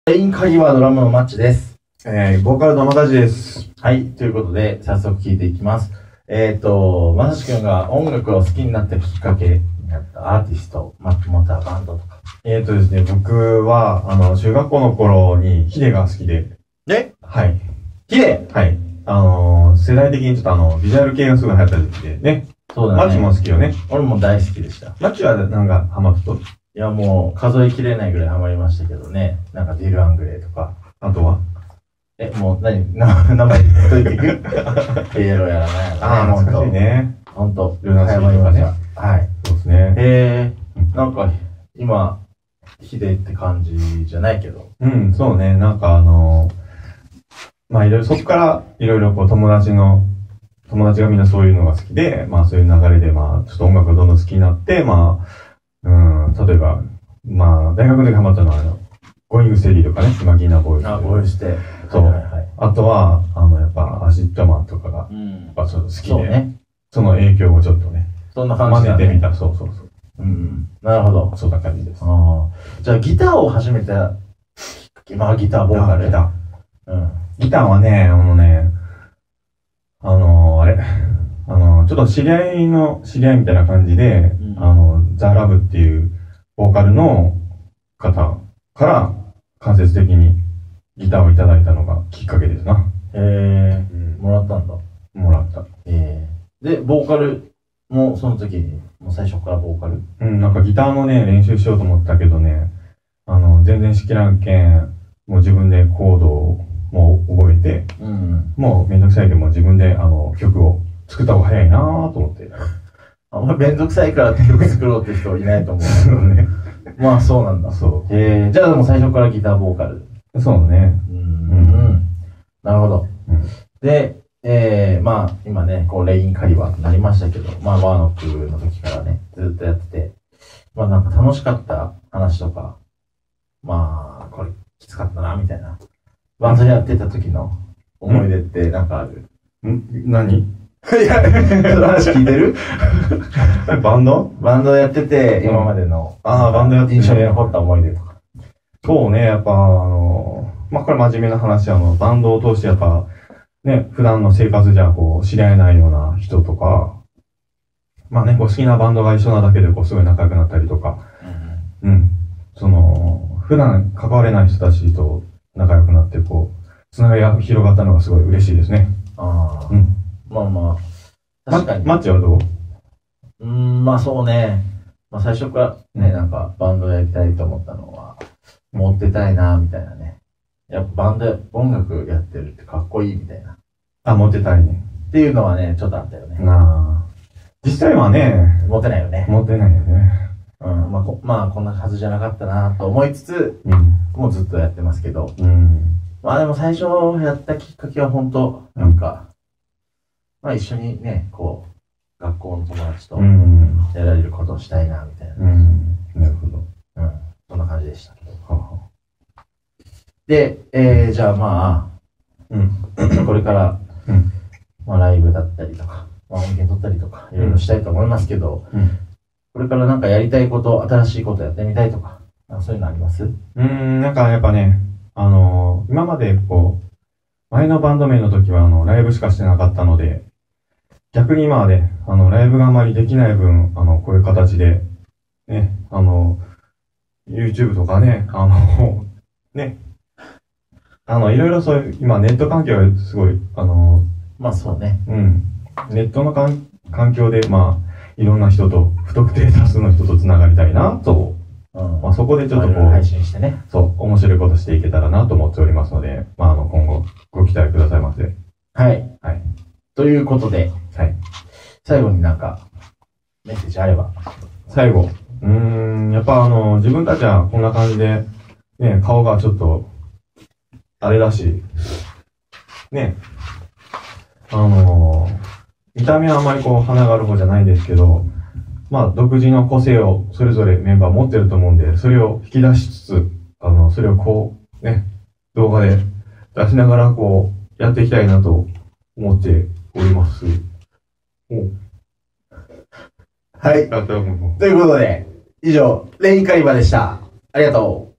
メイン鍵はドラムのマッチです。 ボーカルの又地です。 はい。ということで、早速聴いていきます。まさしくんが音楽を好きになったきっかけになったアーティスト、またバンドとか。 ですね、僕は、中学校の頃にヒデが好きで。はい。 ヒデはい。世代的にちょっとビジュアル系がすごい流行った時期でね。 そうだね。 マッチも好きよね。 俺も大好きでした。 マッチはなんかハマったと？ いや、もう数えきれないぐらいハマりましたけどね。なんかディル・アングレイとか。 あとはもう名前言っといていくエロやらないやらね。 懐かしいね。 ほんと。 ルナシーとかね。 はい。 そうですね。 なんか、今、ヒデって感じじゃないけど。 うん、そうね。なんかまあいろいろ、そこからいろいろこう友達がみんなそういうのが好きで、まあそういう流れで、まあちょっと音楽がどんどん好きになって、まあ、例えば、まあ大学でハマったのはゴーイングステディとかね、マギーナボーイズ。 ボーイズで。 そう。あとは、やっぱアシッドマンとかが、やっぱちょっと好きで、 そうね。 その影響をちょっとね、 そんな感じ真似てみた。そう。 なるほど。 そんな感じです。 じゃあギターを始めたきっかけ、ギターボーカル。 ギターはね、ちょっと知り合いみたいな感じで、ザ・ラブっていうボーカルの方から間接的にギターをいただいたのがきっかけですな。 もらったんだ。 もらった。 で、ボーカルもその時に、もう最初からボーカル？ なんかギターのね、練習しようと思ったけどね、全然しきらんけん、もう自分でコードをもう覚えて、もうめんどくさいけども自分で曲を作った方が早いなぁと思って。 あんまりめんどくさいから曲作ろうって人いないと思うけどね。まあそうなんだ。 そう。 じゃあでも最初からギターボーカル。 そうね。 なるほど。で、まあ今ね、こうレインカリバーとなりましたけど、まあワーノックの時からね、ずっとやってて、まあなんか楽しかった話とか、まあこれきつかったな、みたいな。バンドやってた時の思い出ってなんかある？ 何？ いや、話聞いてる？ バンドやってて、今までの、 バンドやってて印象に残った思い出とか。 そうね、やっぱまあこれ真面目な話、バンドを通してやっぱ、ね、普段の生活じゃこう知り合えないような人とか、まあね、こう好きなバンドが一緒なだけでこうすごい仲良くなったりとか、普段関われない人たちと仲良くなってこう、つながりが広がったのがすごい嬉しいですね。 まあ、確かに。 マッチはどう？ まあそうね。まあ最初からね、なんかバンドやりたいと思ったのは、持ってたいな、みたいなね。やっぱバンド、音楽やってるってかっこいいみたいな。 持ってたいね。 っていうのはね、ちょっとあったよね。 実際はね、 持てないよね。 持てないよね。 まあこんなはずじゃなかったなと思いつつ、もうずっとやってますけど。まあでも最初やったきっかけは本当なんか、まあ一緒にね、こう、学校の友達とやられることをしたいな、みたいな。 なるほど。 そんな感じでしたけど。で、じゃあまあ、これから、まあライブだったりとか、まあ音源取ったりとか、いろいろしたいと思いますけど、これからなんかやりたいこと、新しいことやってみたいとか、そういうのあります？ なんかやっぱね、今までこう、前のバンド名の時はライブしかしてなかったので、逆に今はね、ライブがあまりできない分、こういう形で、ね、YouTube とかね、いろいろそういう、今ネット環境がすごい、 まあそうね。 ネットの環境で、まあ、いろんな人と、不特定多数の人と繋がりたいな、と、まあそこでちょっとこう、 配信してね。 そう、面白いことしていけたらなと思っておりますので、まあ今後、ご期待くださいませ。 はい。ということで、最後になんか、メッセージあれば。 最後。やっぱ自分たちはこんな感じで、ね、顔がちょっと、あれだし、ね、見た目はあまりこう、花がある方じゃないんですけど、まあ、独自の個性をそれぞれメンバー持ってると思うんで、それを引き出しつつ、それをこう、ね、動画で出しながらこう、やっていきたいなと思っております。 はい。ということで、以上、レインカリバでした。ありがとう。